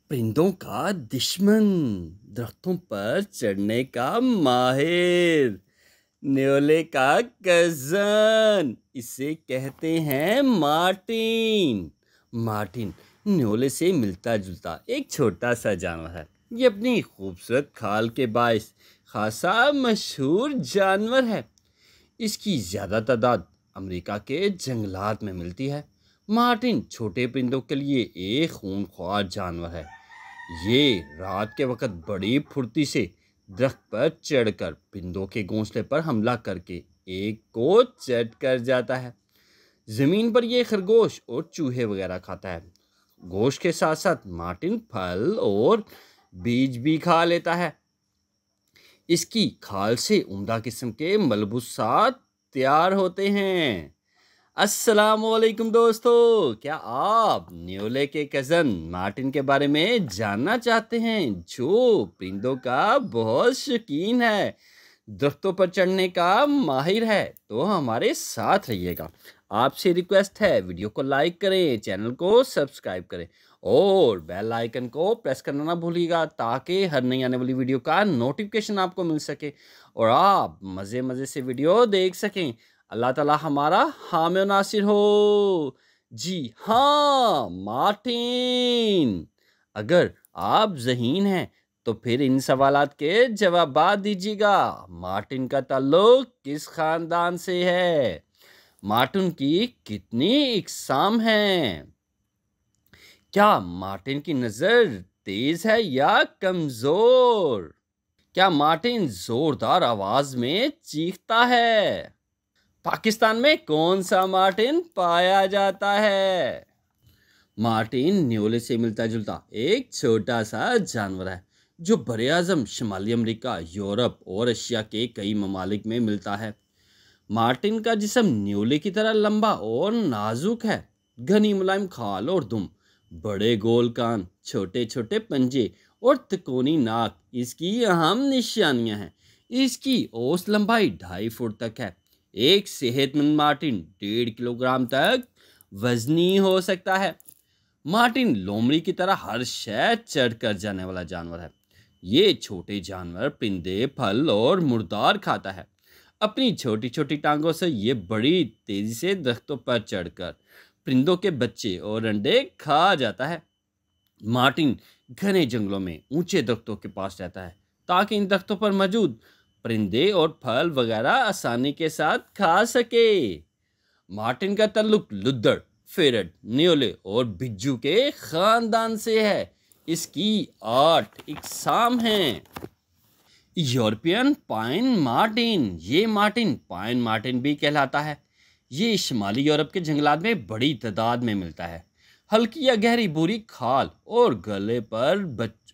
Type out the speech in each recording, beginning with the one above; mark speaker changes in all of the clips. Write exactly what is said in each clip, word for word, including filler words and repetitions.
Speaker 1: परिंदों का दुश्मन, दरख्तों पर चढ़ने का माहिर, न्योले का कज़न, इसे कहते हैं मार्टिन। मार्टिन न्योले से मिलता जुलता एक छोटा सा जानवर है। ये अपनी खूबसूरत खाल के बायस खासा मशहूर जानवर है। इसकी ज़्यादा तादाद अमेरिका के जंगलात में मिलती है। मार्टिन छोटे परिंदों के लिए एक खूंखार जानवर है। ये रात के वक्त बड़ी फुर्ती से दरख्त पर चढ़कर परिंदों के घोंसले पर हमला करके एक को चट कर जाता है। जमीन पर ये खरगोश और चूहे वगैरह खाता है। गोश्त के साथ साथ मार्टिन फल और बीज भी खा लेता है। इसकी खाल से उम्दा किस्म के मलबूसात तैयार होते हैं। अस्सलामुअलैकुम दोस्तों, क्या आप न्योले के कज़न मार्टिन के बारे में जानना चाहते हैं, जो परिंदों का बहुत शौकीन है, दरख्तों पर चढ़ने का माहिर है? तो हमारे साथ रहिएगा। आपसे रिक्वेस्ट है, वीडियो को लाइक करें, चैनल को सब्सक्राइब करें और बेल आइकन को प्रेस करना ना भूलिएगा, ताकि हर नई आने वाली वीडियो का नोटिफिकेशन आपको मिल सके और आप मज़े मज़े से वीडियो देख सकें। अल्लाह ताला हमारा हामी और नासिर हो। जी हाँ मार्टिन, अगर आप ज़हीन हैं तो फिर इन सवालात के जवाब दीजिएगा। मार्टिन का ताल्लुक किस खानदान से है? मार्टिन की कितनी इकसाम हैं? क्या मार्टिन की नज़र तेज है या कमज़ोर? क्या मार्टिन जोरदार आवाज में चीखता है? पाकिस्तान में कौन सा मार्टिन पाया जाता है? मार्टिन न्योले से मिलता जुलता एक छोटा सा जानवर है, जो बरे आज़म शुमाली अमेरिका, यूरोप और एशिया के कई ममालिक में मिलता है। मार्टिन का जिस्म न्योले की तरह लंबा और नाजुक है। घनी मुलायम खाल और दुम, बड़े गोल कान, छोटे छोटे पंजे और तिकोनी नाक इसकी अहम निशानियां हैं। इसकी औसत लंबाई ढाई फुट तक है। एक सेहतमंद मार्टिन डेढ़ किलोग्राम तक वजनी हो सकता है। मार्टिन लोमड़ी की तरह हर शय चढ़ कर जाने वाला जानवर है। ये छोटे जानवर परिंदे, फल और मुर्दार खाता है। अपनी छोटी छोटी टांगों से ये बड़ी तेजी से दरख्तों पर चढ़कर परिंदों के बच्चे और अंडे खा जाता है। मार्टिन घने जंगलों में ऊंचे दरख्तों के पास रहता है, ताकि इन दरख्तों पर मौजूद परिंदे और फल वगैरह आसानी के साथ खा सके। मार्टिन का ताल्लुक लुद्दड़, फेरट, न्योले और बिज्जू के खानदान से है। इसकी आठ इकसाम हैं। यूरोपियन पाइन मार्टिन, ये मार्टिन पाइन मार्टिन भी कहलाता है। ये शुमाली यूरोप के जंगलात में बड़ी तादाद में मिलता है। हल्की या गहरी भूरी खाल और गले पर बच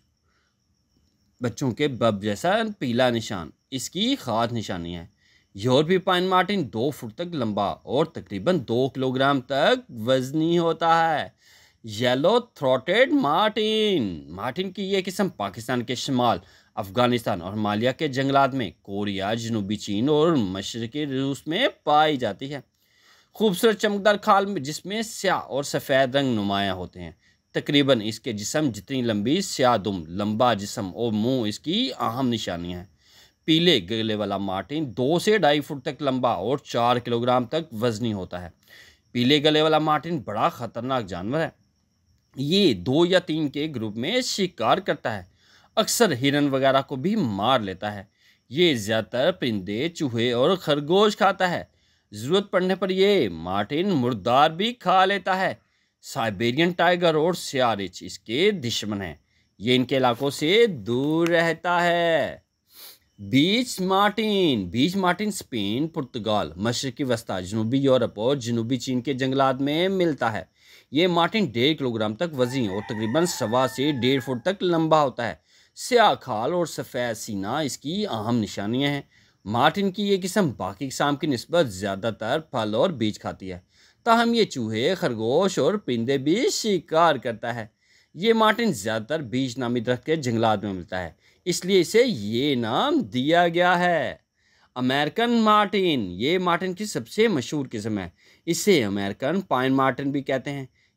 Speaker 1: बच्चों के बब जैसा पीला निशान इसकी खास निशानी है। यूरोपीय पाइन मार्टिन दो फुट तक लंबा और तकरीबन दो किलोग्राम तक वजनी होता है। येलो थ्रोटेड मार्टिन, मार्टिन की यह किस्म पाकिस्तान के शुमाल, अफगानिस्तान और हिमालय के जंगलात में, कोरिया, जनूबी चीन और मशरकी रूस में पाई जाती है। खूबसूरत चमकदार खाल में जिसमें स्याह और सफ़ेद रंग नुमाया होते हैं। तकरीबन इसके जिस्म जितनी लंबी स्याह दुम, लंबा जिस्म और मुंह इसकी अहम निशानियां हैं। पीले गले वाला मार्टिन दो से ढाई फुट तक लंबा और चार किलोग्राम तक वजनी होता है। पीले गले वाला मार्टिन बड़ा खतरनाक जानवर है। ये दो या तीन के ग्रुप में शिकार करता है। अक्सर हिरन वगैरह को भी मार लेता है। ये ज़्यादातर परिंदे, चूहे और खरगोश खाता है। ज़रूरत पड़ने पर यह मार्टिन मुर्दार भी खा लेता है। साइबेरियन टाइगर और सियारिच इसके दुश्मन हैं। ये इनके इलाकों से दूर रहता है। Beech marten, beech marten Spain, पुर्तगाल, मशरकी वस्ता, जनूबी यूरोप और जनूबी चीन के जंगलात में मिलता है। ये मार्टिन डेढ़ किलोग्राम तक वजनी और तकरीबन सवा से डेढ़ फुट तक लंबा होता है। स्याह खाल और सफ़ेद सीना इसकी अहम निशानियां हैं। मार्टिन की ये किस्म बाकी किस्म की निस्बत ज़्यादातर फल और बीज खाती है, ताहम ये चूहे, खरगोश और परिंदे भी शिकार करता है। ये मार्टिन ज़्यादातर बीज नामी दरख्त के जंगलात में मिलता है, इसलिए इसे ये नाम दिया गया है। अमेरिकन मार्टिन, ये मार्टिन की सबसे मशहूर किस्म है। इसे अमेरिकन पाइन मार्टिन भी कहते हैं।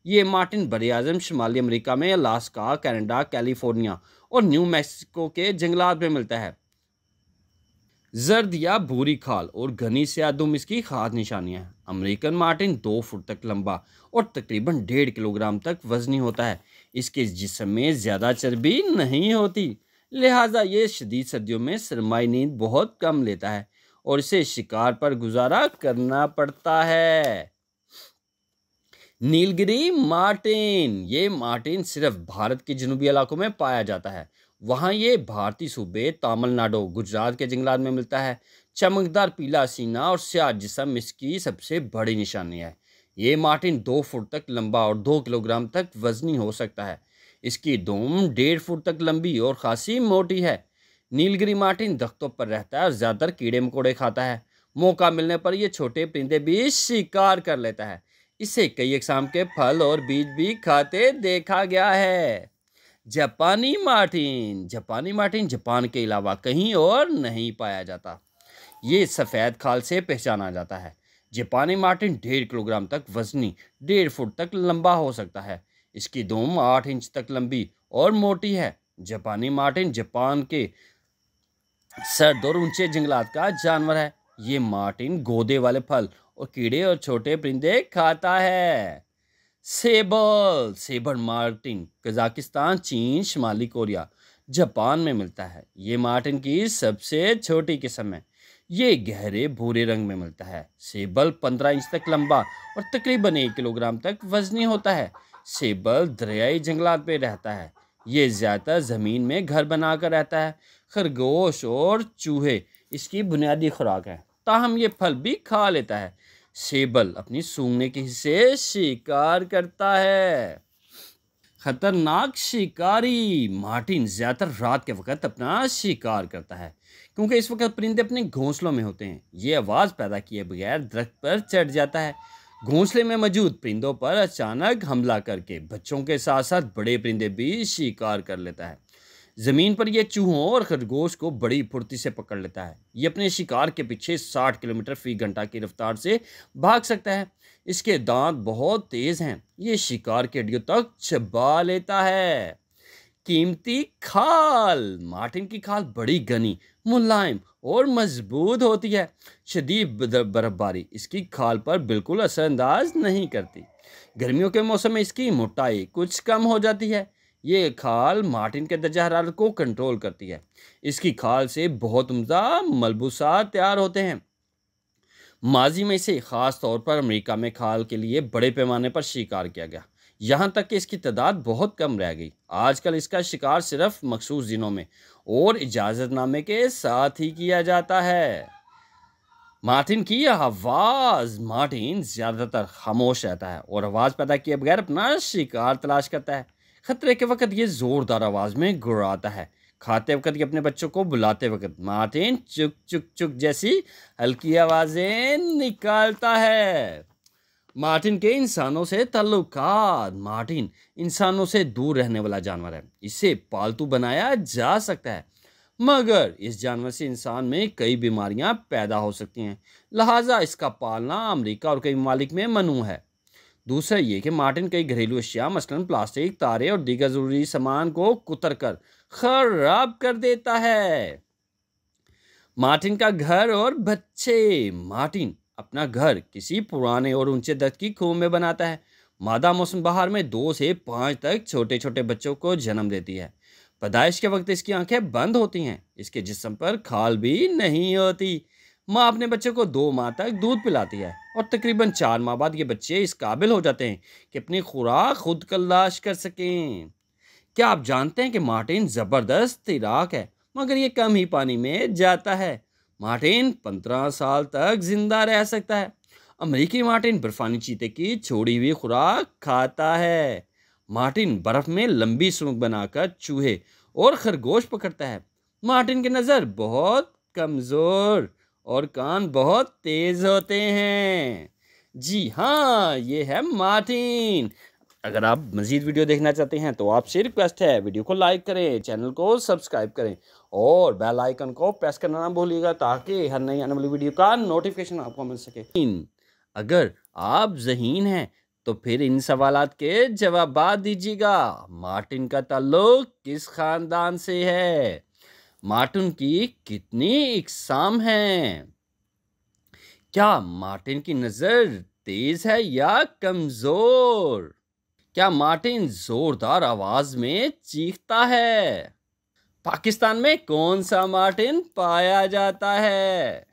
Speaker 1: ये मार्टिन बरआज़म शुमाली अमेरिका में अलास्का, कनाडा, कैलिफोर्निया और न्यू मैक्सिको के जंगलात में मिलता है। जर्द या भूरी खाल और घनी स्यादुम इसकी खास निशानियां हैं। अमेरिकन मार्टिन दो फुट तक लंबा और तकरीबन डेढ़ किलोग्राम तक वजनी होता है। इसके जिस्म में ज़्यादा चर्बी नहीं होती, लिहाजा ये शदीद सर्दियों में सरमाई नींद बहुत कम लेता है और इसे शिकार पर गुजारा करना पड़ता है। नीलगिरी मार्टिन, ये मार्टिन सिर्फ भारत के जनूबी इलाकों में पाया जाता है। वहाँ ये भारतीय सूबे तमिलनाडु, गुजरात के जंगलात में मिलता है। चमकदार पीला सीना और स्याह जिस्म इसकी सबसे बड़ी निशानी है। ये मार्टिन दो फुट तक लंबा और दो किलोग्राम तक वजनी हो सकता है। इसकी दुम डेढ़ फुट तक लंबी और खासी मोटी है। नीलगिरी मार्टिन दख्तों पर रहता है और ज़्यादातर कीड़े मकोड़े खाता है। मौका मिलने पर यह छोटे परिंदे भी शिकार कर लेता है। इसे कई अक़साम के फल और बीज भी खाते देखा गया है। जापानी मार्टिन, जापानी मार्टिन जापान के अलावा कहीं और नहीं पाया जाता। ये सफ़ेद खाल से पहचाना जाता है। जापानी मार्टिन डेढ़ किलोग्राम तक वजनी, डेढ़ फुट तक लंबा हो सकता है। इसकी दुम आठ इंच तक लंबी और मोटी है। जापानी मार्टिन जापान के सर्द और ऊंचे जंगलात का जानवर है। ये मार्टिन गोदे वाले फल और कीड़े और छोटे परिंदे खाता है। सेबल, सेबर मार्टिन कजाकिस्तान, चीन, शुमाली कोरिया, जापान में मिलता है। ये मार्टिन की सबसे छोटी किस्म है। ये गहरे भूरे रंग में मिलता है। सेबल पंद्रह इंच तक लंबा और तकरीबन एक किलोग्राम तक वजनी होता है। सेबल दरियाई जंगलात में रहता है। ये ज़्यादातर ज़मीन में घर बनाकर रहता है। खरगोश और चूहे इसकी बुनियादी खुराक है, ताहम ये फल भी खा लेता है। सेबल अपनी सूंघने के हिस्से शिकार करता है। खतरनाक शिकारी, मार्टिन ज़्यादातर रात के वक्त अपना शिकार करता है क्योंकि इस वक्त परिंदे अपने घोंसलों में होते हैं। ये आवाज़ पैदा किए बगैर दरख्त पर चढ़ जाता है। घोंसले में मौजूद परिंदों पर अचानक हमला करके बच्चों के साथ साथ बड़े परिंदे भी शिकार कर लेता है। ज़मीन पर यह चूहों और खरगोश को बड़ी फुर्ती से पकड़ लेता है। ये अपने शिकार के पीछे साठ किलोमीटर फी घंटा की रफ्तार से भाग सकता है। इसके दांत बहुत तेज़ हैं। ये शिकार के हड्डियों तक चबा लेता है। कीमती खाल, मार्टिन की खाल बड़ी घनी, मुलायम और मजबूत होती है। शदीद बर्फबारी इसकी खाल पर बिल्कुल असरअंदाज नहीं करती। गर्मियों के मौसम में इसकी मोटाई कुछ कम हो जाती है। ये खाल मार्टिन के दर्जा हरारत को कंट्रोल करती है। इसकी खाल से बहुत उम्दा मलबूसात तैयार होते हैं। माजी में इसे ख़ास तौर पर अमेरिका में खाल के लिए बड़े पैमाने पर शिकार किया गया, यहाँ तक कि इसकी तादाद बहुत कम रह गई। आजकल इसका शिकार सिर्फ मखसूस दिनों में और इजाज़तनामे के साथ ही किया जाता है। मार्टिन की आवाज़, मार्टिन ज़्यादातर खामोश रहता है और आवाज़ पैदा किए बगैर अपना शिकार तलाश करता है। खतरे के वक्त ये ज़ोरदार आवाज़ में गुर्राता है। खाते वक्त ये अपने बच्चों को बुलाते वक्त मार्टिन चुक चुक चुक जैसी हल्की आवाज़ें निकालता है। मार्टिन के इंसानों से ताल्लुकात, मार्टिन इंसानों से दूर रहने वाला जानवर है। इसे पालतू बनाया जा सकता है मगर इस जानवर से इंसान में कई बीमारियां पैदा हो सकती हैं, लिहाजा इसका पालना अमेरिका और कई ममालिक में ममनू है। दूसरा ये कि मार्टिन कई घरेलू अशिया मसलन प्लास्टिक, तारे और दीगर ज़रूरी सामान को कुतर कर खराब कर देता है। मार्टिन का घर और बच्चे, मार्टिन अपना घर किसी पुराने और ऊंचे दरख्त की खूह में बनाता है। मादा मौसम बहार में दो से पाँच तक छोटे छोटे बच्चों को जन्म देती है। पैदाइश के वक्त इसकी आंखें बंद होती हैं। इसके जिस्म पर खाल भी नहीं होती। माँ अपने बच्चे को दो माह तक दूध पिलाती है और तकरीबन चार माह बाद ये बच्चे इस काबिल हो जाते हैं कि अपनी खुराक खुद तलाश कर सकें। क्या आप जानते हैं कि मार्टिन ज़बरदस्त तैराक है मगर ये कम ही पानी में जाता है। मार्टिन पंद्रह साल तक जिंदा रह सकता है। अमेरिकी मार्टिन बर्फानी चीते की छोड़ी हुई खुराक खाता है। मार्टिन बर्फ में लंबी सूंघ बनाकर चूहे और खरगोश पकड़ता है। मार्टिन की नज़र बहुत कमज़ोर और कान बहुत तेज़ होते हैं। जी हाँ, ये है मार्टिन। अगर आप मज़ीद वीडियो देखना चाहते हैं तो आपसे रिक्वेस्ट है वीडियो को लाइक करें, चैनल को सब्सक्राइब करें और बेल आइकन को प्रेस करना ना भूलिएगा ताकि हर नई आने वाली वीडियो का नोटिफिकेशन आपको मिल सके। अगर आप ज़हीन हैं तो फिर इन सवालात के जवाब दीजिएगा। मार्टिन का ताल्लुक किस खानदान से है? मार्टिन की कितनी इकसाम हैं? क्या मार्टिन की नजर तेज है या कमजोर? क्या मार्टिन जोरदार आवाज में चीखता है? पाकिस्तान में कौन सा मार्टिन पाया जाता है?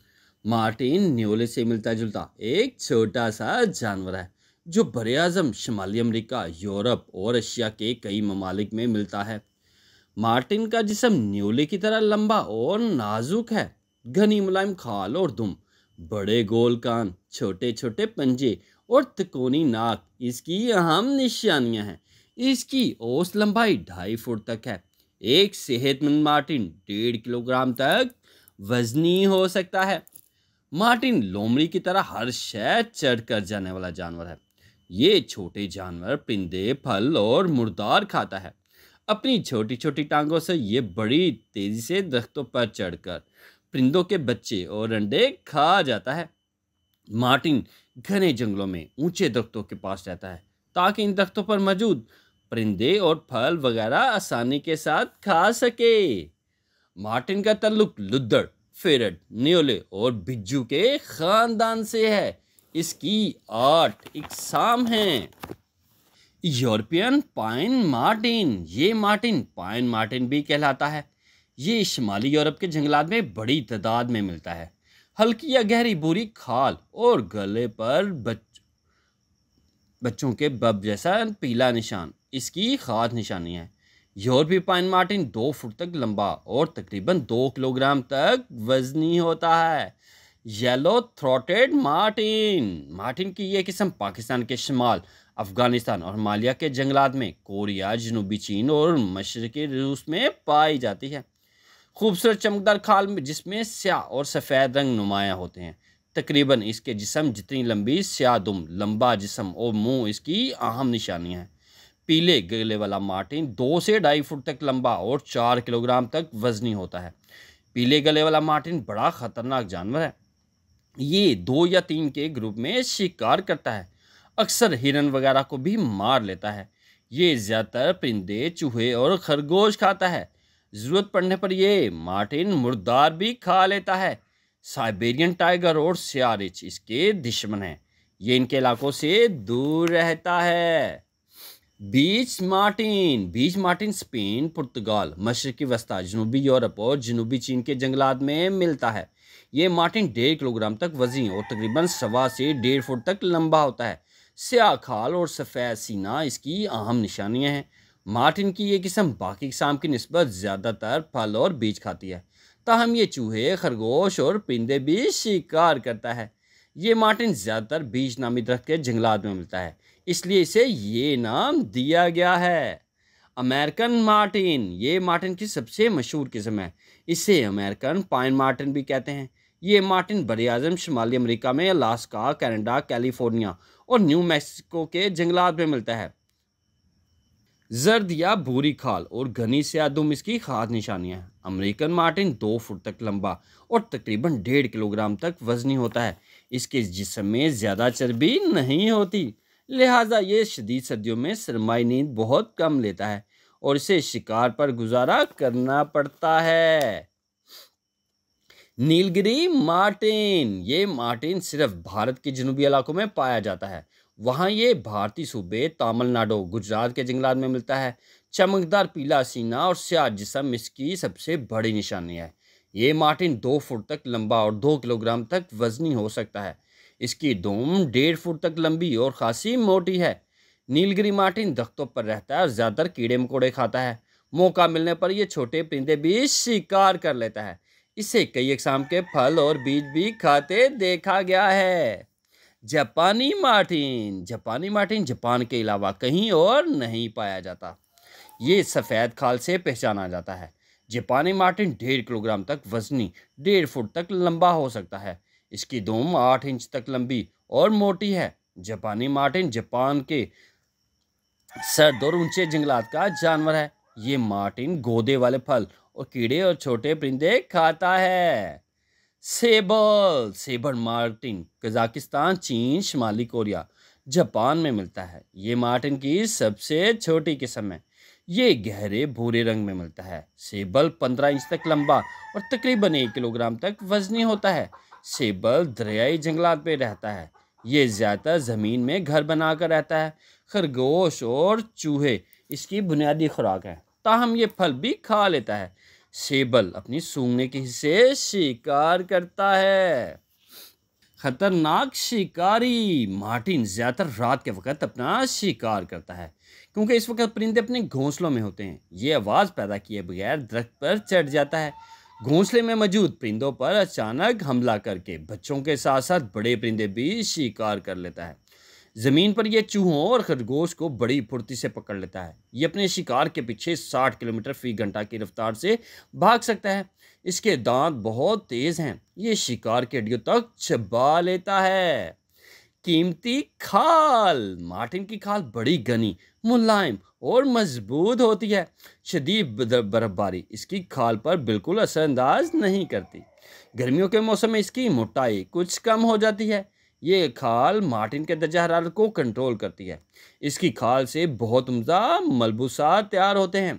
Speaker 1: मार्टिन न्योले से मिलता जुलता एक छोटा सा जानवर है जो बरे आजम शुमाली अमेरिका, यूरोप और एशिया के कई ममालिक में मिलता है। मार्टिन का जिस्म न्योले की तरह लंबा और नाजुक है। घनी मुलायम खाल और दुम, बड़े गोल कान, छोटे छोटे पंजे और तिकोनी नाक इसकी अहम निशानियां हैं। इसकी औसत लंबाई ढाई फुट तक है। एक सेहतमंद मार्टिन डेढ़ किलोग्राम तक वजनी हो सकता है। मार्टिन लोमड़ी की तरह हर शय चढ़ कर जाने वाला जानवर है। ये छोटे जानवर परिंदे, फल और मुर्दार खाता है। अपनी छोटी छोटी टांगों से ये बड़ी तेजी से दरख्तों पर चढ़कर परिंदों के बच्चे और अंडे खा जाता है। मार्टिन घने जंगलों में ऊंचे दरख्तों के पास रहता है ताकि इन दरख्तों पर मौजूद परिंदे और फल वगैरह आसानी के साथ खा सके। मार्टिन का ताल्लुक लुद्दड़, फेरट, न्योले और बिज्जू के खानदान से है। इसकी आठ इकसाम हैं। यूरोपियन पाइन मार्टिन, ये मार्टिन पाइन मार्टिन भी कहलाता है। ये शुमाली यूरोप के जंगलात में बड़ी तादाद में मिलता है। हल्की या गहरी भूरी खाल और गले पर बच बच्चों के बब जैसा पीला निशान इसकी खास निशानी है। यूरोपीय पाइन मार्टिन दो फुट तक लंबा और तकरीबन दो किलोग्राम तक वजनी होता है। येलो थ्रोटेड मार्टिन, मार्टिन की यह किस्म पाकिस्तान के शुमाल, अफगानिस्तान और हिमालय के जंगलात में, कोरिया, जनूबी चीन और मशरकी रूस में पाई जाती है। खूबसूरत चमकदार खाल में जिसमें स्याह और सफ़ेद रंग नुमाया होते हैं। तकरीबन इसके जिस्म जितनी लंबी स्याह दुम, लंबा जिस्म और मुंह इसकी अहम निशानियां हैं। पीले गले वाला मार्टिन दो से ढाई फुट तक लंबा और चार किलोग्राम तक वजनी होता है। पीले गले वाला मार्टिन बड़ा खतरनाक जानवर है। ये दो या तीन के ग्रुप में शिकार करता है। अक्सर हिरन वगैरह को भी मार लेता है। ये ज़्यादातर परिंदे, चूहे और खरगोश खाता है। ज़रूरत पड़ने पर यह मार्टिन मुर्दार भी खा लेता है। साइबेरियन टाइगर और सियारिच इसके दुश्मन हैं। ये इनके इलाकों से दूर रहता है। Beech marten, beech marten Spain, पुर्तगाल, मशरकी वस्ता, जनूबी यूरोप और जनूबी चीन के जंगलात में मिलता है। ये मार्टिन डेढ़ किलोग्राम तक वजनी और तकरीबन सवा से डेढ़ फुट तक लंबा होता है। स्याह खाल और सफ़ेद सीना इसकी अहम निशानियां हैं। मार्टिन की ये किस्म बाकी किस्म की निस्बत ज़्यादातर फल और बीज खाती है। ताहम ये चूहे, खरगोश और परिंदे भी शिकार करता है। ये मार्टिन ज़्यादातर बीज नामी दरख्त के जंगलात में मिलता है, इसलिए इसे ये नाम दिया गया है। अमेरिकन मार्टिन, ये मार्टिन की सबसे मशहूर किस्म है। इसे अमेरिकन पाइन मार्टिन भी कहते हैं। ये मार्टिन बरआज़म शुमाली अमेरिका में अलास्का, कनाडा, कैलिफोर्निया और न्यू मैक्सिको के जंगलात में मिलता है। जर्द या भूरी खाल और घनी स्याह दुम इसकी खास निशानियां हैं। अमेरिकन मार्टिन दो फुट तक लंबा और तकरीबन डेढ़ किलोग्राम तक वजनी होता है। इसके जिस्म में ज़्यादा चर्बी नहीं होती, लिहाजा ये शदीद सर्दियों में सरमाई नींद बहुत कम लेता है और इसे शिकार पर गुजारा करना पड़ता है। नीलगिरी मार्टिन, ये मार्टिन सिर्फ भारत के जनूबी इलाकों में पाया जाता है। वहाँ ये भारतीय सूबे तमिलनाडु, गुजरात के जंगलात में मिलता है। चमकदार पीला सीना और स्याह जिस्म इसकी सबसे बड़ी निशानी है। ये मार्टिन दो फुट तक लंबा और दो किलोग्राम तक वजनी हो सकता है। इसकी दुम डेढ़ फुट तक लंबी और खासी मोटी है। नीलगिरी मार्टिन दरख्तों पर रहता है और ज़्यादातर कीड़े मकोड़े खाता है। मौका मिलने पर यह छोटे परिंदे भी शिकार कर लेता है। इसे कई अक़साम के फल और बीज भी खाते देखा गया है। जापानी मार्टिन, जापानी मार्टिन जापान के अलावा कहीं और नहीं पाया जाता। ये सफ़ेद खाल से पहचाना जाता है। जापानी मार्टिन डेढ़ किलोग्राम तक वजनी, डेढ़ फुट तक लंबा हो सकता है। इसकी दुम आठ इंच तक लंबी और मोटी है। जापानी मार्टिन जापान के सर्द और ऊंचे जंगलात का जानवर है। ये मार्टिन गोदे वाले फल और कीड़े और छोटे परिंदे खाता है। सेबल, सेबर मार्टिन कजाकिस्तान, चीन, शुमाली कोरिया, जापान में मिलता है। ये मार्टिन की सबसे छोटी किस्म है। ये गहरे भूरे रंग में मिलता है। सेबल पंद्रह इंच तक लंबा और तकरीबन एक किलोग्राम तक वजनी होता है। सेबल दरियाई जंगलात में रहता है। ये ज़्यादातर ज़मीन में घर बनाकर रहता है। खरगोश और चूहे इसकी बुनियादी खुराक है, ताहम ये फल भी खा लेता है। सेबल अपनी सूंघने के हिस्से शिकार करता है। खतरनाक शिकारी मार्टिन ज्यादातर रात के वक्त अपना शिकार करता है, क्योंकि इस वक्त परिंदे अपने घोंसलों में होते हैं। ये आवाज पैदा किए बगैर दरख्त पर चढ़ जाता है। घोंसले में मौजूद परिंदों पर अचानक हमला करके बच्चों के साथ साथ बड़े परिंदे भी शिकार कर लेता है। जमीन पर यह चूहों और खरगोश को बड़ी फुर्ती से पकड़ लेता है। ये अपने शिकार के पीछे साठ किलोमीटर फी घंटा की रफ्तार से भाग सकता है। इसके दांत बहुत तेज हैं। ये शिकार के हड्डियों तक चबा लेता है। कीमती खाल मार्टिन की खाल बड़ी घनी, मुलायम और मजबूत होती है। शदीद बद- बर्फबारी इसकी खाल पर बिल्कुल असरअंदाज नहीं करती। गर्मियों के मौसम में इसकी मोटाई कुछ कम हो जाती है। ये खाल मार्टिन के दर्जा हरारत को कंट्रोल करती है। इसकी खाल से बहुत उम्दा मलबूसात तैयार होते हैं।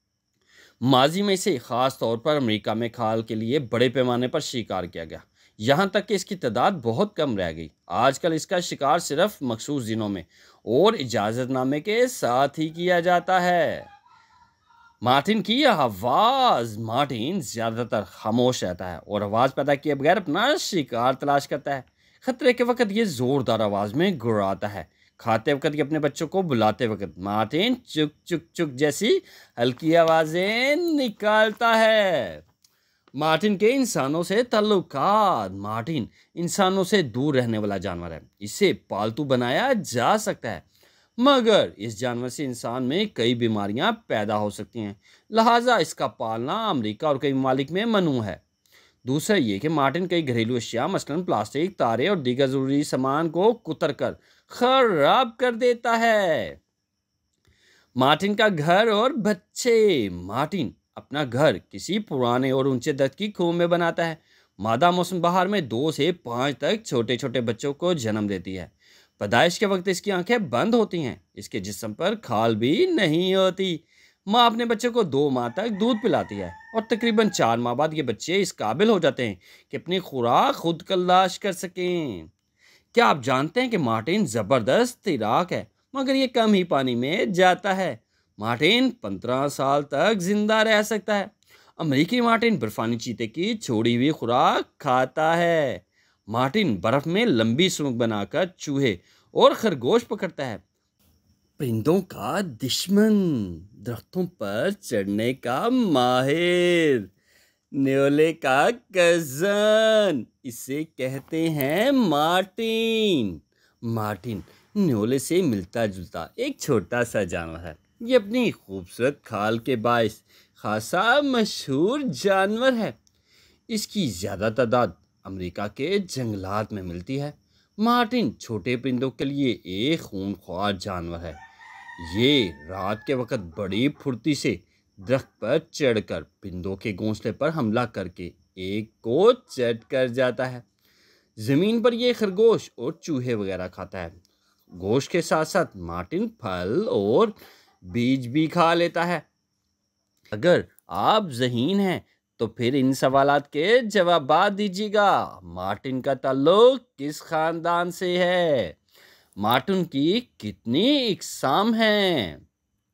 Speaker 1: माजी में इसे खास तौर पर अमेरिका में खाल के लिए बड़े पैमाने पर शिकार किया गया, यहाँ तक कि इसकी तादाद बहुत कम रह गई। आजकल इसका शिकार सिर्फ मखसूस दिनों में और इजाज़तनामे के साथ ही किया जाता है। मार्टिन की आवाज़ मार्टिन ज़्यादातर खामोश रहता है और आवाज़ पैदा किए बगैर अपना शिकार तलाश करता है। खतरे के वक्त ये ज़ोरदार आवाज़ में गुर्राता है। खाते वक्त ये अपने बच्चों को बुलाते वक्त मार्टिन चुक चुक चुक जैसी हल्की आवाज़ें निकालता है। मार्टिन के इंसानों से ताल्लुकात मार्टिन इंसानों से दूर रहने वाला जानवर है। इसे पालतू बनाया जा सकता है, मगर इस जानवर से इंसान में कई बीमारियां पैदा हो सकती हैं, लिहाजा इसका पालना अमेरिका और कई ममालिक में ममनू है। दूसरा ये कि मार्टिन कई घरेलू अशिया मसलन प्लास्टिक, तारे और दीगर ज़रूरी सामान को कुतर कर खराब कर देता है। मार्टिन का घर और बच्चे मार्टिन अपना घर किसी पुराने और ऊंचे दरख्त की खूह में बनाता है। मादा मौसम बहार में दो से पाँच तक छोटे छोटे बच्चों को जन्म देती है। पैदाइश के वक्त इसकी आंखें बंद होती हैं। इसके जिस्म पर खाल भी नहीं होती। माँ अपने बच्चे को दो माह तक दूध पिलाती है और तकरीबन चार माह बाद ये बच्चे इस काबिल हो जाते हैं कि अपनी खुराक खुद तलाश कर सकें। क्या आप जानते हैं कि मार्टिन ज़बरदस्त तैराक है, मगर ये कम ही पानी में जाता है। मार्टिन पंद्रह साल तक जिंदा रह सकता है। अमेरिकी मार्टिन बर्फानी चीते की छोड़ी हुई खुराक खाता है। मार्टिन बर्फ में लंबी सुरंग बनाकर चूहे और खरगोश पकड़ता है। परिंदों का दुश्मन, दरख्तों पर चढ़ने का माहिर, न्योले का कजन, इसे कहते हैं मार्टिन। मार्टिन न्योले से मिलता जुलता एक छोटा सा जानवर है। ये अपनी खूबसूरत खाल के बायस खासा मशहूर जानवर है। इसकी ज़्यादा तादाद अमेरिका के जंगलात में मिलती है। मार्टिन छोटे परिंदों के लिए एक खूंखार जानवर है। ये रात के वक्त बड़ी फुर्ती से दरख्त पर चढ़कर परिंदों के घोंसले पर हमला करके एक को चट कर जाता है। ज़मीन पर यह खरगोश और चूहे वगैरह खाता है। गोश्त के साथ साथ मार्टिन फल और बीज भी खा लेता है। अगर आप ज़हीन हैं तो फिर इन सवालात के जवाब दीजिएगा। मार्टिन का ताल्लुक किस खानदान से है? मार्टिन की कितनी इकसाम हैं?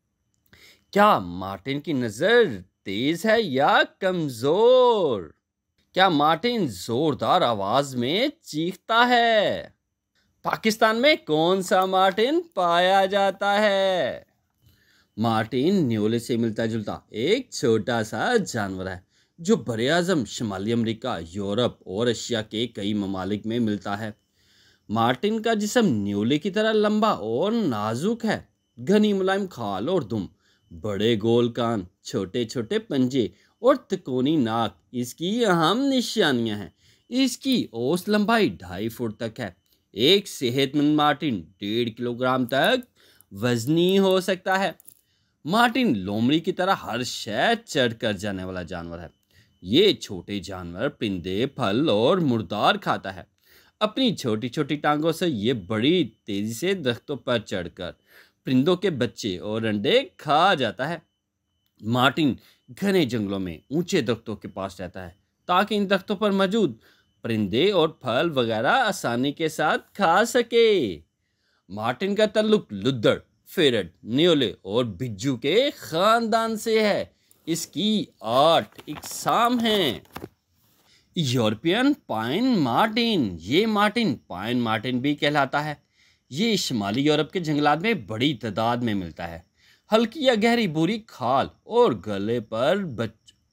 Speaker 1: क्या मार्टिन की नज़र तेज है या कमज़ोर? क्या मार्टिन ज़ोरदार आवाज़ में चीखता है? पाकिस्तान में कौन सा मार्टिन पाया जाता है? मार्टिन न्योले से मिलता जुलता एक छोटा सा जानवर है जो बरे आज़म, शुमाली अमेरिका, यूरोप और एशिया के कई ममालिक में मिलता है। मार्टिन का जिस्म न्योले की तरह लंबा और नाजुक है। घनी मुलायम खाल और दुम, बड़े गोल कान, छोटे छोटे पंजे और तिकोनी नाक इसकी अहम निशानियां हैं। इसकी औसत लंबाई ढाई फुट तक है। एक सेहतमंद मार्टिन डेढ़ किलोग्राम तक वजनी हो सकता है। मार्टिन लोमड़ी की तरह हर शय चढ़ कर जाने वाला जानवर है। ये छोटे जानवर, परिंदे, फल और मुर्दार खाता है। अपनी छोटी छोटी टांगों से ये बड़ी तेजी से दरख्तों पर चढ़कर परिंदों के बच्चे और अंडे खा जाता है। मार्टिन घने जंगलों में ऊंचे दरख्तों के पास रहता है ताकि इन दरख्तों पर मौजूद परिंदे और फल वगैरह आसानी के साथ खा सके। मार्टिन का ताल्लुक लुद्दड़, फेरट, न्योले और बिज्जू के खानदान से है। इसकी आठ इकसाम हैं। यूरोपियन पाइन मार्टिन, ये मार्टिन पाइन मार्टिन भी कहलाता है। ये शिमाली यूरोप के जंगलात में बड़ी तादाद में मिलता है। हल्की या गहरी भूरी खाल और गले पर बच,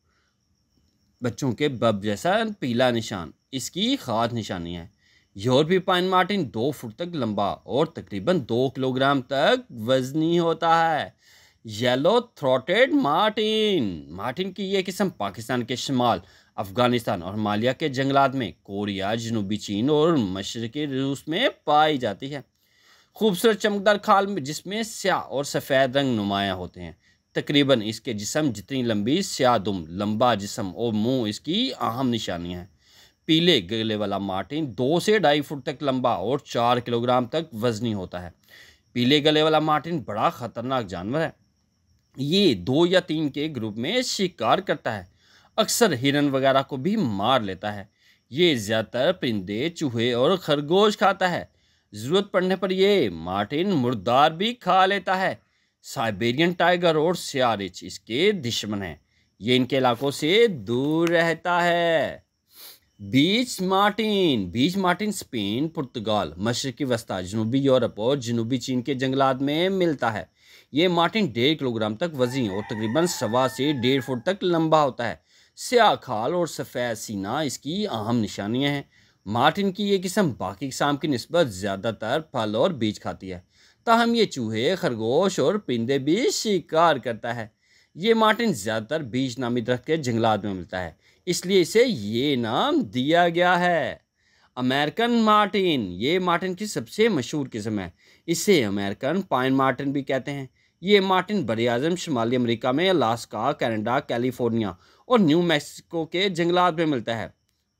Speaker 1: बच्चों के बब जैसा पीला निशान इसकी खास निशानी है। यूरोपीय पाइन मार्टिन दो फुट तक लंबा और तकरीबन दो किलोग्राम तक वजनी होता है। येलो थ्रोटेड मार्टिन, मार्टिन की यह किस्म पाकिस्तान के शिमाल, अफगानिस्तान और हिमालय के जंगलात में, कोरिया, जनूबी चीन और मशरकी रूस में पाई जाती है। खूबसूरत चमकदार खाल में जिसमें स्याह और सफ़ेद रंग नुमायाँ होते हैं। तकरीबन इसके जिस्म जितनी लंबी स्याह दुम, लंबा जिस्म और मुंह इसकी अहम निशानियाँ हैं। पीले गले वाला मार्टिन दो से ढाई फुट तक लंबा और चार किलोग्राम तक वजनी होता है। पीले गले वाला मार्टिन बड़ा खतरनाक जानवर है। ये दो या तीन के ग्रुप में शिकार करता है। अक्सर हिरन वगैरह को भी मार लेता है। ये ज़्यादातर परिंदे, चूहे और खरगोश खाता है। ज़रूरत पड़ने पर ये मार्टिन मुर्दार भी खा लेता है। साइबेरियन टाइगर और स्याह रिछ इसके दुश्मन हैं। ये इनके इलाकों से दूर रहता है। Beech marten, beech marten Spain, पुर्तगाल, मशरकी वस्ता, जनूबी यूरोप और जनूबी चीन के जंगलात में मिलता है। ये मार्टिन डेढ़ किलोग्राम तक वजनी और तकरीबन सवा से डेढ़ फुट तक लंबा होता है। स्याह खाल और सफ़ेद सीना इसकी अहम निशानियां हैं। मार्टिन की ये किस्म बाकी किस्म की निस्बत ज़्यादातर फल और बीज खाती है, ताहम ये चूहे, खरगोश और परिंदे भी शिकार करता है। ये मार्टिन ज़्यादातर बीज नामी दरख्त के जंगलात में मिलता है, इसलिए इसे ये नाम दिया गया है। अमेरिकन मार्टिन, ये मार्टिन की सबसे मशहूर किस्म है। इसे अमेरिकन पाइन मार्टिन भी कहते हैं। ये मार्टिन बरआज़म शुमाली अमेरिका में अलास्का, कनाडा, कैलिफोर्निया और न्यू मैक्सिको के जंगलात में मिलता है।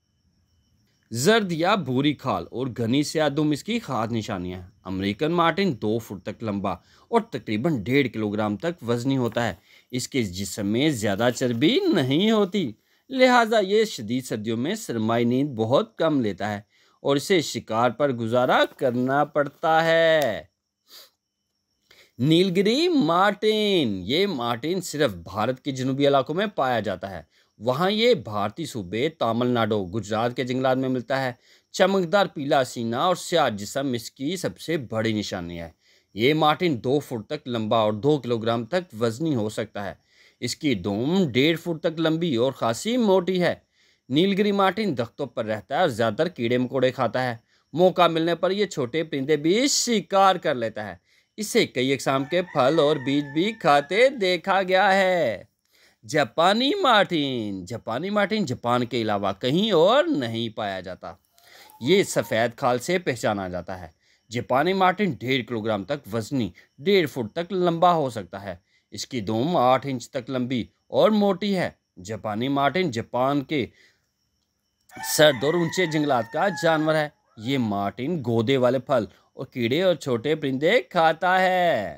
Speaker 1: जर्द या भूरी खाल और घनी स्याह दुम इसकी खास निशानियां हैं। अमेरिकन मार्टिन दो फुट तक लंबा और तकरीबन डेढ़ किलोग्राम तक वजनी होता है। इसके जिस्म में ज़्यादा चर्बी नहीं होती, लिहाजा ये शदीद सर्दियों में सरमाई नींद बहुत कम लेता है और इसे शिकार पर गुजारा करना पड़ता है। नीलगिरी मार्टिन, ये मार्टिन सिर्फ भारत के जनूबी इलाकों में पाया जाता है। वहाँ ये भारतीय सूबे तमिलनाडु, गुजरात के जंगलात में मिलता है। चमकदार पीला सीना और स्याह जिस्म इसकी सबसे बड़ी निशानी है। ये मार्टिन दो फुट तक लंबा और दो किलोग्राम तक वजनी हो सकता है। इसकी दुम डेढ़ फुट तक लंबी और खासी मोटी है। नीलगिरी मार्टिन दरख्तों पर रहता है और ज़्यादातर कीड़े मकोड़े खाता है। मौका मिलने पर यह छोटे परिंदे भी शिकार कर लेता है। इसे कई अक़साम के फल और बीज भी खाते देखा गया है। जापानी मार्टिन, जापानी मार्टिन जापान के अलावा कहीं और नहीं पाया जाता। ये सफ़ेद खाल से पहचाना जाता है। जापानी मार्टिन डेढ़ किलोग्राम तक वजनी, डेढ़ फुट तक लंबा हो सकता है। इसकी दुम आठ इंच तक लंबी और मोटी है। जापानी मार्टिन जापान के सर्द और ऊंचे जंगलात का जानवर है। ये मार्टिन गोदे वाले फल और कीड़े और छोटे परिंदे खाता है।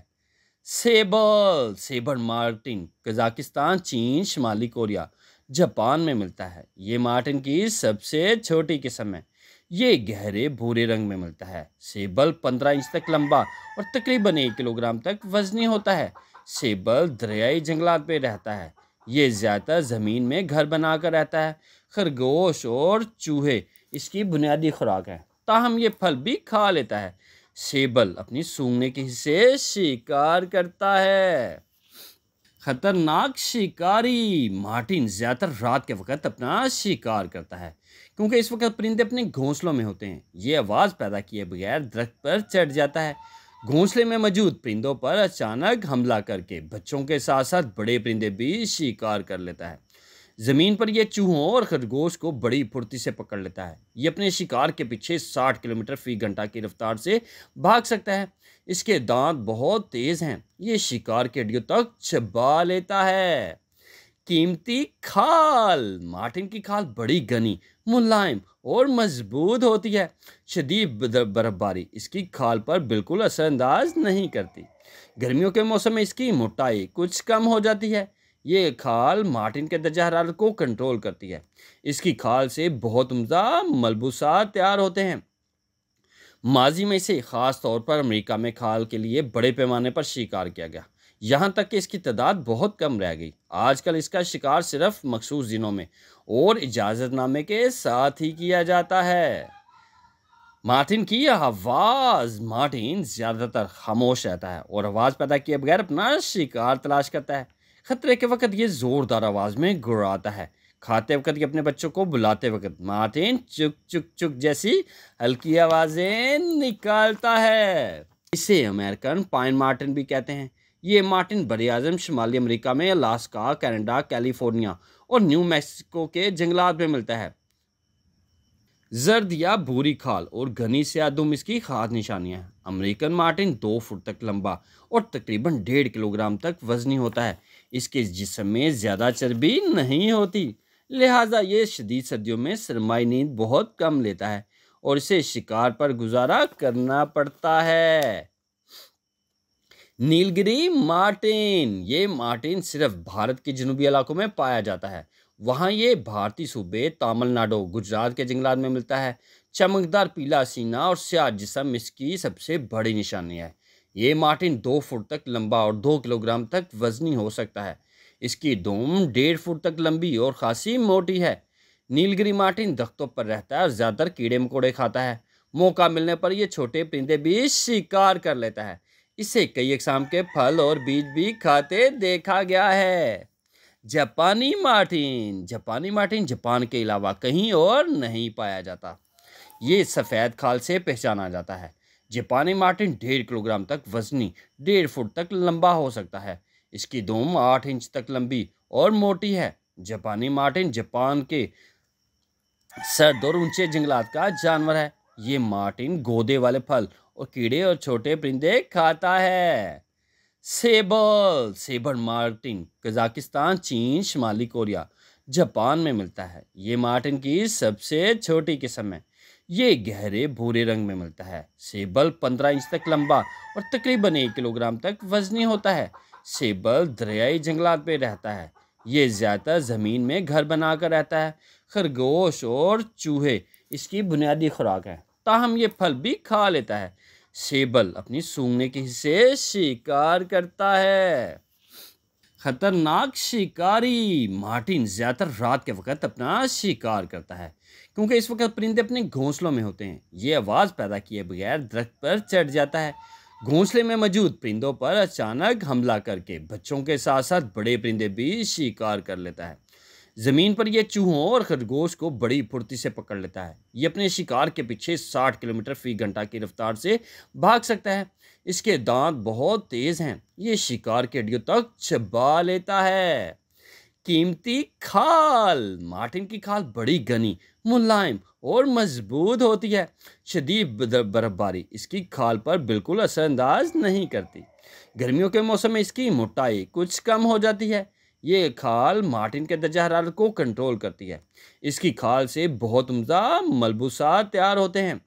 Speaker 1: सेबल, सेबल मार्टिन कजाकिस्तान, चीन, शिमाली कोरिया, जापान में मिलता है। ये मार्टिन की सबसे छोटी किस्म है। ये गहरे भूरे रंग में मिलता है। सेबल पंद्रह इंच तक लंबा और तकरीबन एक किलोग्राम तक वजनी होता है। सेबल दरियाई जंगलात में रहता है। ये ज़्यादातर ज़मीन में घर बनाकर रहता है। खरगोश और चूहे इसकी बुनियादी खुराक है, ताहम ये फल भी खा लेता है। सेबल अपनी सूंघने के हिस्से शिकार करता है। खतरनाक शिकारी, मार्टिन ज़्यादातर रात के वक्त अपना शिकार करता है, क्योंकि इस वक्त परिंदे अपने घोंसलों में होते हैं। ये आवाज़ पैदा किए बगैर दरख्त पर चढ़ जाता है। घोंसले में मौजूद परिंदों पर अचानक हमला करके बच्चों के साथ साथ बड़े परिंदे भी शिकार कर लेता है। ज़मीन पर यह चूहों और खरगोश को बड़ी फुर्ती से पकड़ लेता है। ये अपने शिकार के पीछे साठ किलोमीटर फी घंटा की रफ्तार से भाग सकता है। इसके दांत बहुत तेज़ हैं। ये शिकार के हड्डियों तक चबा लेता है। कीमती खाल, मार्टिन की खाल बड़ी घनी, मुलायम और मजबूत होती है। शदीद बर्फबारी इसकी खाल पर बिल्कुल असरअंदाज नहीं करती। गर्मियों के मौसम में इसकी मोटाई कुछ कम हो जाती है। ये खाल मार्टिन के दर्जा हरारत को कंट्रोल करती है। इसकी खाल से बहुत उम्दा मलबूसात तैयार होते हैं। माजी में इसे ख़ास तौर पर अमेरिका में खाल के लिए बड़े पैमाने पर शिकार किया गया, यहाँ तक कि इसकी तादाद बहुत कम रह गई। आजकल इसका शिकार सिर्फ मखसूस दिनों में और इजाज़तनामे के साथ ही किया जाता है। मार्टिन की आवाज़ मार्टिन ज़्यादातर खामोश रहता है और आवाज़ पैदा किए बगैर अपना शिकार तलाश करता है। खतरे के वक्त ये ज़ोरदार आवाज़ में गुर्राता है। खाते वक्त ये अपने बच्चों को बुलाते वक्त मार्टिन चुक चुक चुक जैसी हल्की आवाज़ें निकालता है। इसे अमेरिकन पाइन मार्टिन भी कहते हैं। ये मार्टिन बरआज़म शुमाली अमेरिका में अलास्का, कनाडा, कैलिफोर्निया और न्यू मैक्सिको के जंगलात में मिलता है। जर्द या भूरी खाल और घनी स्याह दुम इसकी खास निशानियां हैं। अमेरिकन मार्टिन दो फुट तक लंबा और तकरीबन डेढ़ किलोग्राम तक वजनी होता है। इसके जिस्म में ज़्यादा चर्बी नहीं होती, लिहाजा ये शदीद सर्दियों में सरमाई नींद बहुत कम लेता है और इसे शिकार पर गुजारा करना पड़ता है। नीलगिरी मार्टिन ये मार्टिन सिर्फ भारत के जनूबी इलाकों में पाया जाता है। वहाँ ये भारतीय सूबे तमिलनाडु, गुजरात के जंगलात में मिलता है। चमकदार पीला सीना और स्याह जिस्म इसकी सबसे बड़ी निशानी है। ये मार्टिन दो फुट तक लंबा और दो किलोग्राम तक वजनी हो सकता है। इसकी दुम डेढ़ फुट तक लंबी और खासी मोटी है। नीलगिरी मार्टिन दख्तों पर रहता है और ज़्यादातर कीड़े मकोड़े खाता है। मौका मिलने पर यह छोटे परिंदे भी शिकार कर लेता है। इसे कई अक़साम के फल और बीज भी खाते देखा गया है। जापानी मार्टिन जापानी मार्टिन जापान के अलावा कहीं और नहीं पाया जाता। ये सफ़ेद खाल से पहचाना जाता है। जापानी मार्टिन डेढ़ किलोग्राम तक वजनी, डेढ़ फुट तक लंबा हो सकता है। इसकी दुम आठ इंच तक लंबी और मोटी है। जापानी मार्टिन जापान के सर्द और ऊंचे जंगलात का जानवर है। ये मार्टिन गोदे वाले फल और कीड़े और छोटे परिंदे खाता है। सेबल सेबर मार्टिन कजाकिस्तान, चीन, शुमाली कोरिया, जापान में मिलता है। ये मार्टिन की सबसे छोटी किस्म है। ये गहरे भूरे रंग में मिलता है। सेबल पंद्रह इंच तक लंबा और तकरीबन एक किलोग्राम तक वजनी होता है। सेबल दरियाई जंगलात में रहता है। ये ज़्यादातर ज़मीन में घर बनाकर रहता है। खरगोश और चूहे इसकी बुनियादी खुराक है, ताहम ये फल भी खा लेता है। सेबल अपनी सूंघने के हिस्से शिकार करता है। खतरनाक शिकारी मार्टिन ज़्यादातर रात के वक्त अपना शिकार करता है, क्योंकि इस वक्त परिंदे अपने घोंसलों में होते हैं। ये आवाज़ पैदा किए बगैर दरख्त पर चढ़ जाता है। घोंसले में मौजूद परिंदों पर अचानक हमला करके बच्चों के साथ साथ बड़े परिंदे भी शिकार कर लेता है। ज़मीन पर यह चूहों और खरगोश को बड़ी फुर्ती से पकड़ लेता है। ये अपने शिकार के पीछे साठ किलोमीटर फी घंटा की रफ्तार से भाग सकता है। इसके दांत बहुत तेज़ हैं। ये शिकार की हड्डियों तक चबा लेता है। कीमती खाल मार्टिन की खाल बड़ी घनी, मुलायम और मजबूत होती है। शदीद बर्फबारी इसकी खाल पर बिल्कुल असरअंदाज नहीं करती। गर्मियों के मौसम में इसकी मोटाई कुछ कम हो जाती है। ये खाल मार्टिन के दर्जा हरारत को कंट्रोल करती है। इसकी खाल से बहुत उम्दा मलबूसात तैयार होते हैं।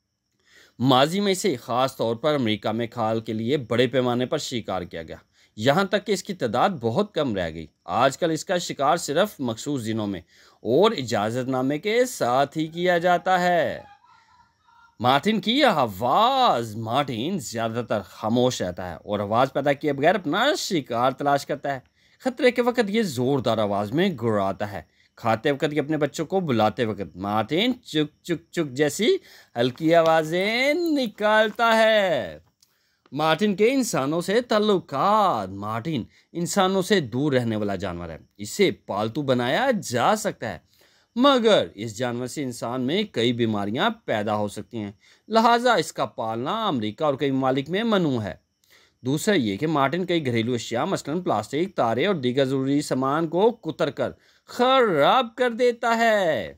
Speaker 1: माजी में इसे ख़ास तौर पर अमेरिका में खाल के लिए बड़े पैमाने पर शिकार किया गया, यहाँ तक कि इसकी तादाद बहुत कम रह गई। आजकल इसका शिकार सिर्फ मखसूस दिनों में और इजाज़तनामे के साथ ही किया जाता है। मार्टिन की आवाज़ मार्टिन ज़्यादातर खामोश रहता है और आवाज़ पैदा किए बगैर अपना शिकार तलाश करता है। खतरे के वक्त ये ज़ोरदार आवाज़ में गुर्राता है। खाते वक्त ये अपने बच्चों को बुलाते वक्त मार्टिन चुक चुक चुक जैसी हल्की आवाज़ें निकालता है। मार्टिन के इंसानों से ताल्लुकात मार्टिन इंसानों से दूर रहने वाला जानवर है। इसे पालतू बनाया जा सकता है, मगर इस जानवर से इंसान में कई बीमारियां पैदा हो सकती हैं, लिहाजा इसका पालना अमेरिका और कई ममालिक में ममनू है। दूसरा ये कि मार्टिन कई घरेलू अशिया मसलन प्लास्टिक, तारे और दीगर ज़रूरी सामान को कुतर कर खराब कर देता है।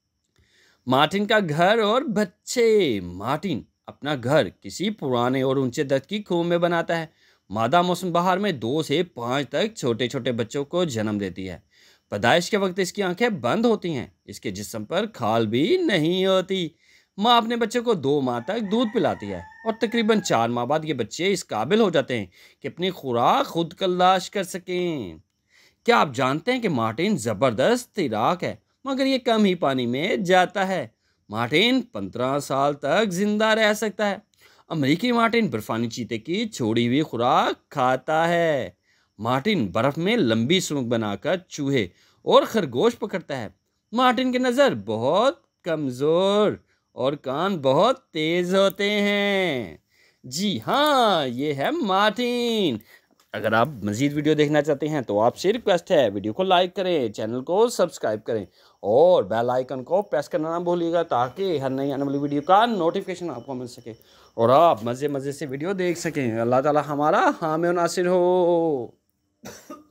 Speaker 1: मार्टिन का घर और बच्चे मार्टिन अपना घर किसी पुराने और ऊंचे दरख्त की खूह में बनाता है। मादा मौसम बहार में दो से पाँच तक छोटे छोटे बच्चों को जन्म देती है। पैदाइश के वक्त इसकी आंखें बंद होती हैं। इसके जिस्म पर खाल भी नहीं होती। माँ अपने बच्चे को दो माह तक दूध पिलाती है और तकरीबन चार माह बाद ये बच्चे इस काबिल हो जाते हैं कि अपनी खुराक खुद तलाश कर सकें। क्या आप जानते हैं कि मार्टिन ज़बरदस्त तैराक है, मगर ये कम ही पानी में जाता है। मार्टिन पंद्रह साल तक जिंदा रह सकता है। अमेरिकी मार्टिन बर्फानी चीते की छोड़ी हुई खुराक खाता है। मार्टिन बर्फ में लंबी सूंघ बनाकर चूहे और खरगोश पकड़ता है। मार्टिन की नज़र बहुत कमज़ोर और कान बहुत तेज होते हैं। जी हाँ, ये है मार्टिन। अगर आप मज़ीद वीडियो देखना चाहते हैं तो आपसे रिक्वेस्ट है, वीडियो को लाइक करें, चैनल को सब्सक्राइब करें और बेल आइकन को प्रेस करना ना भूलिएगा, ताकि हर नई आने वाली वीडियो का नोटिफिकेशन आपको मिल सके और आप मज़े मज़े से वीडियो देख सकें। अल्लाह ताला हमारा हामी और नासिर हो।